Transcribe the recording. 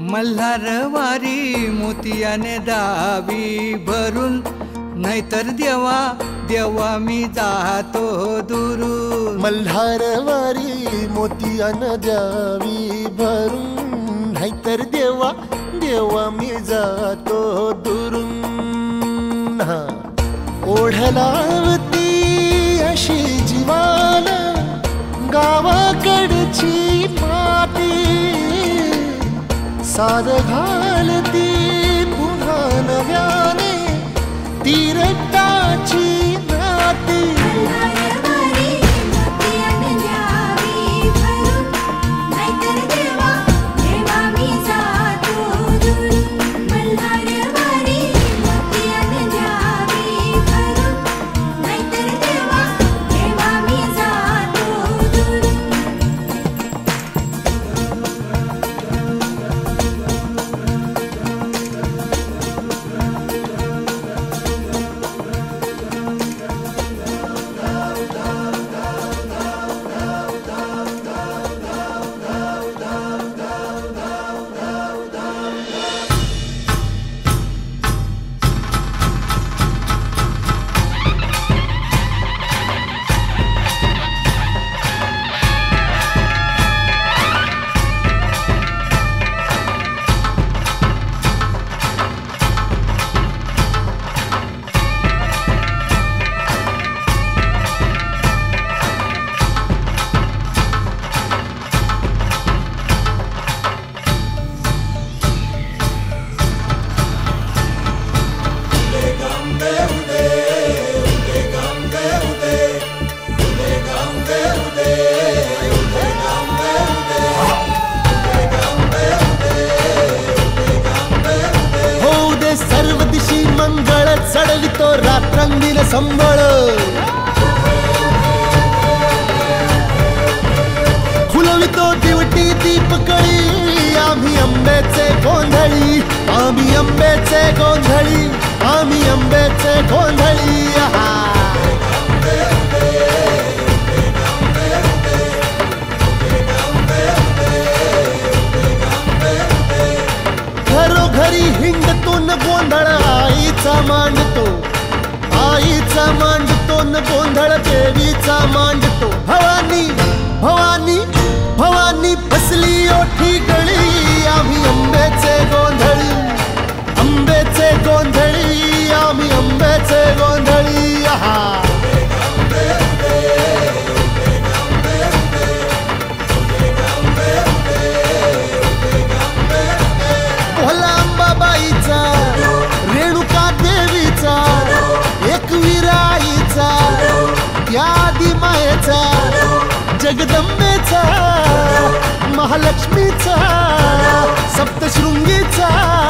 मल्हारवारी मोतियाने दावी भरून, नाहीतर देवा देवा मी जातो दुरून. मल्हारवारी मोतियाने द्यावी भरून, नाहीतर देवा देवा मी जातो दुरून. ओढलावती अशी जीवाला गावाकडची माती, साद घालती पुन्हा नव्याने तीरटाची नाती. मंगळ चढवितो रात्रंगीन संबळ, फुलवितो दिवटी दीपकळी. आम्ही आंब्याचे गोंधळी, आम्ही आंब्याचे गोंधळी, आम्ही आंब्याचे गोंधळी. घरोघरी हिंडतो न गोंधळ आईचा मांडतो, आईचा मांडतो न गोंधळ देवीचा मांडतो. भवानी भवानी भवानी बसली ओठी गळी, आम्ही आंब्याचे गोंधळी, आंब्याचे गोंधळी, आम्ही आंब्याचे गोंधळी. बाईचा, रेणुका देवीचा, एकवीरा आईचा, त्या आदिमायेचा, जगदंबेचा, महालक्ष्मीचा, सप्तशृंगीचा.